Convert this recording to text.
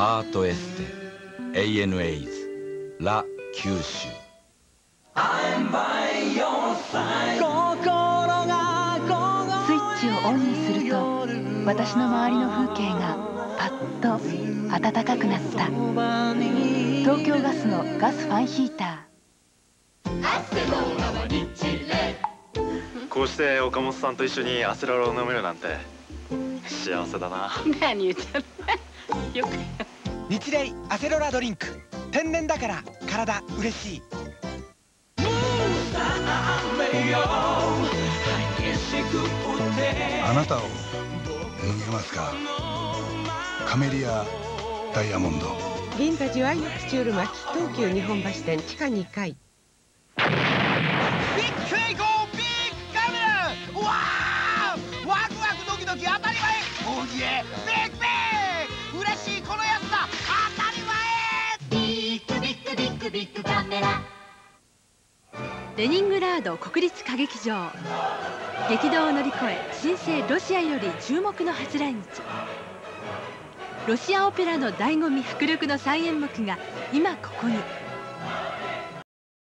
アートエステ ANAs ラ・九州。 スイッチをオンにすると私の周りの風景がパッと暖かくなった。東京ガスのガスファンヒーター。こうして岡本さんと一緒にアセロラを飲めるなんて幸せだな。 何言っちゃった。よく日霊アセロラドリンク、天然だから体嬉しい。 あなたを脱げますか。カメリアダイヤモンド。 銀座ジュアイノクチュール巻東急日本橋店地下2階。 ビッグエイゴービッグカメラ。わー、ワクワクドキドキ当たり前。おいえビッグビッグ嬉しいこのやつだ当たり前。 ビッグビッグビッグビッグカメラ。 レニングラード国立歌劇場。激動を乗り越え新生ロシアより注目の初来日。ロシアオペラの醍醐味迫力の3演目が今ここに。